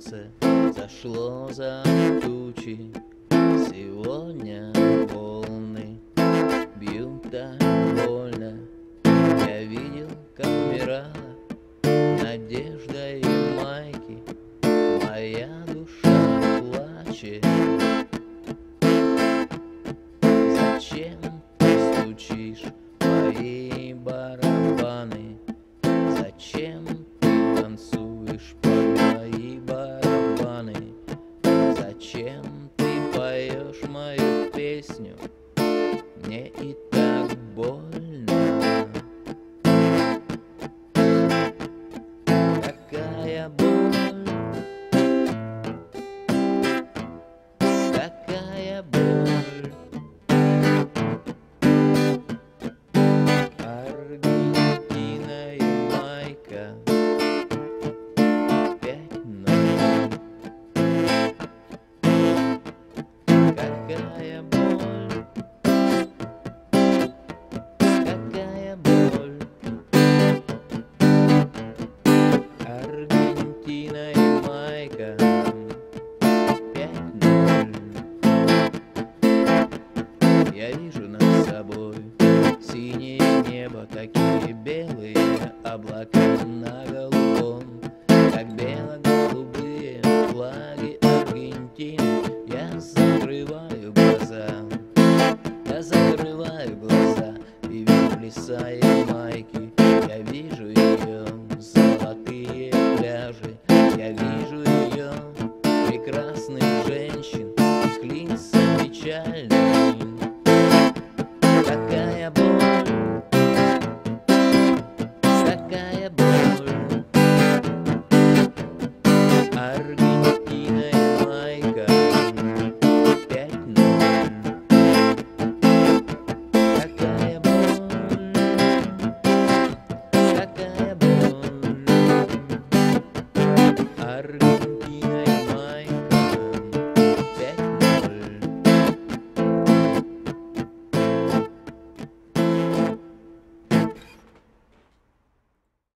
солнце зашло за тучи. Сегодня волны бьют так больно. Я видел, как умирала надежда и майки. Моя душа плачет. Зачем ты стучишь мои барабаны? Зачем ты танцуешь под мои барабаны? Зачем ты поешь мою песню? Мне и так больно. Какая боль, какая боль. Аргентина и Майка 5:0. Какая боль, какая боль. Аргентина и Майка 5:0. Я вижу над собой синее небо, такие белые облака на голубом, как бело-голубые флаги Аргентины. Я закрываю глаза и вижу леса и майки. Я вижу ее золотые пляжи, я вижу ее прекрасных женщин, их лица печальны.